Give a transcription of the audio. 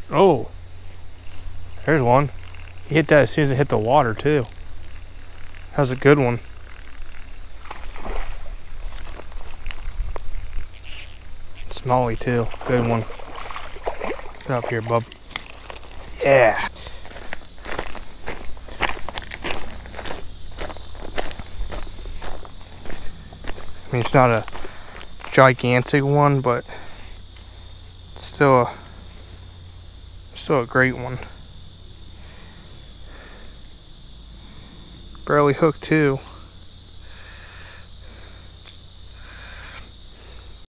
Oh, there's one. He hit that as soon as it hit the water too. That was a good one. Smallie too, good one. Get up here, bub. Yeah. I mean, it's not a gigantic one, but still a great one. Barely hooked too.